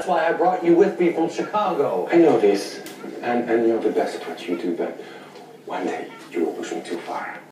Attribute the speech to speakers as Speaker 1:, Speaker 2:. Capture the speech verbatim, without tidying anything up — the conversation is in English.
Speaker 1: That's why I brought you with me from Chicago.
Speaker 2: I know this, and, and you're the best at what you do, but one day you will push me too far.